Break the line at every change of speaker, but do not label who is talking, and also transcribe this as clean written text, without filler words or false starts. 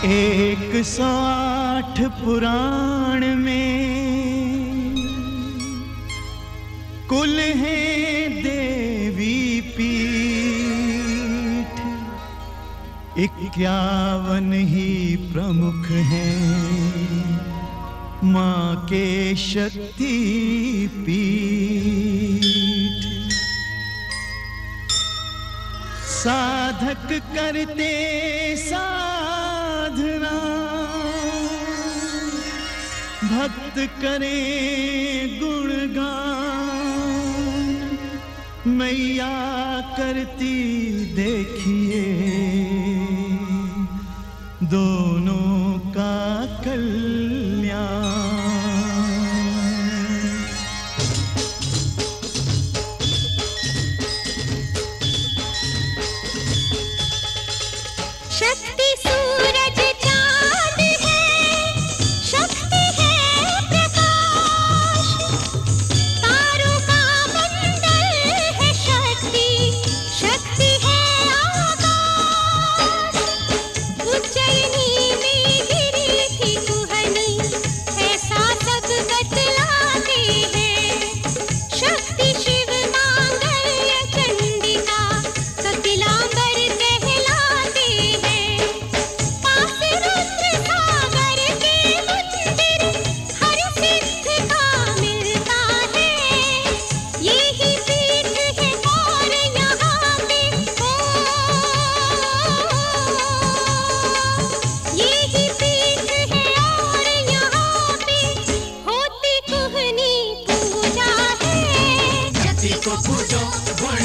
108 पुराण में कुल है देवी पीठ, 51 ही प्रमुख हैं माँ के शक्ति पीठ। साधक करते साधना, भक्त करें गुणगान, मैया करती देखिए दोनों का कल्याण।
शक्ति सूरज चाँद है, शक्ति है प्रकाश, तारों का मंडल है शक्ति, शक्ति है आकाश। उज्जैनी में गिरी थी कुहनी, ऐसा सब बतलाते हैं। शक्ति शिव मांगल्य चंडिका कपिलांबर कहलाते हैं। पास रुद्र सागर के मंदिर हर सिद्ध का मिलता है। यही पीठ है और यहाँ पे यही पीठ है और यहाँ पे होती कुहनी पूजा है।
शक्ति को पूजो, गुण